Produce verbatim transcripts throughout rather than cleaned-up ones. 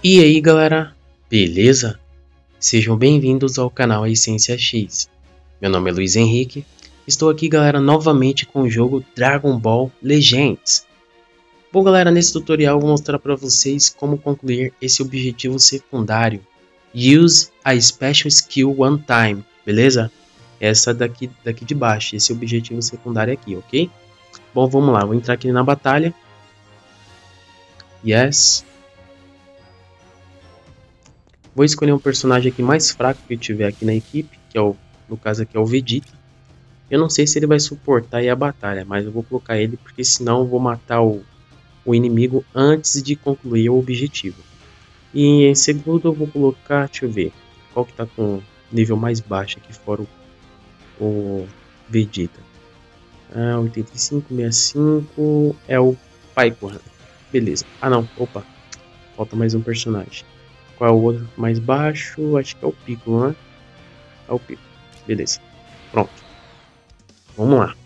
E aí galera, beleza? Sejam bem-vindos ao canal Essência X. Meu nome é Luiz Henrique, estou aqui galera novamente com o jogo Dragon Ball Legends. Bom galera, nesse tutorial eu vou mostrar para vocês como concluir esse objetivo secundário. Use a Special Skill One Time, beleza? Essa daqui, daqui de baixo, esse objetivo secundário aqui, ok? Bom, vamos lá, vou entrar aqui na batalha. Yes. Vou escolher um personagem aqui mais fraco que eu tiver aqui na equipe, que é o, no caso aqui é o Vegeta. Eu não sei se ele vai suportar aí a batalha, mas eu vou colocar ele porque senão eu vou matar o, o inimigo antes de concluir o objetivo. E em segundo eu vou colocar, deixa eu ver, qual que tá com nível mais baixo aqui fora o, o Vegeta. Ah, oitenta e cinco, sessenta e cinco é o Piccolo. Beleza. Ah não, opa, falta mais um personagem. Qual é o outro mais baixo? Acho que é o Piccolo, né? É o Piccolo. Beleza. Pronto. Vamos lá.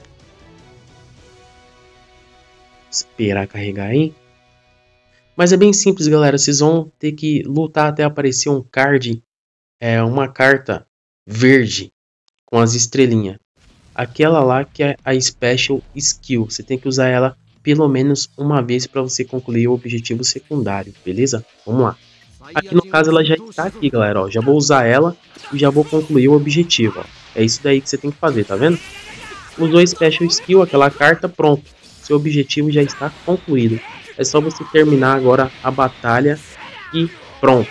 Esperar carregar aí. Mas é bem simples, galera. Vocês vão ter que lutar até aparecer um card. É uma carta verde com as estrelinhas. Aquela lá que é a Special Skill. Você tem que usar ela pelo menos uma vez para você concluir o objetivo secundário. Beleza? Vamos lá. Aqui no caso ela já está aqui, galera, ó. Já vou usar ela e já vou concluir o objetivo, ó. É isso daí que você tem que fazer, tá vendo? Usou a Special Skill, aquela carta, pronto. Seu objetivo já está concluído. É só você terminar agora a batalha e pronto.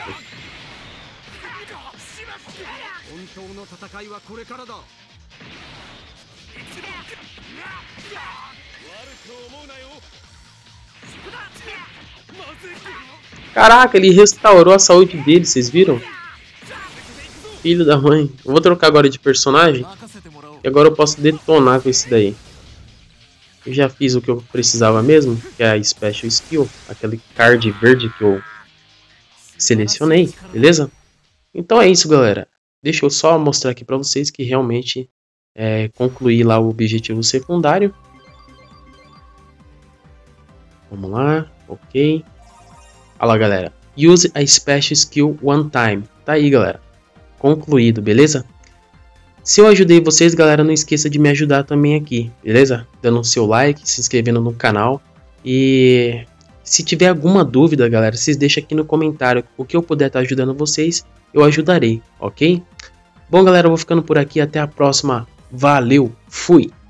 Caraca, ele restaurou a saúde dele, vocês viram? Filho da mãe. Eu vou trocar agora de personagem. E agora eu posso detonar com esse daí. Eu já fiz o que eu precisava mesmo, que é a Special Skill. Aquele card verde que eu selecionei, beleza? Então é isso, galera. Deixa eu só mostrar aqui pra vocês que realmente é, concluí lá o objetivo secundário. Vamos lá, ok. Olha lá, galera. Use a Special Skill One Time. Tá aí, galera. Concluído, beleza? Se eu ajudei vocês, galera, não esqueça de me ajudar também aqui, beleza? Dando o seu like, se inscrevendo no canal. E se tiver alguma dúvida, galera, vocês deixam aqui no comentário. O que eu puder estar ajudando vocês, eu ajudarei, ok? Bom, galera, eu vou ficando por aqui. Até a próxima. Valeu, fui!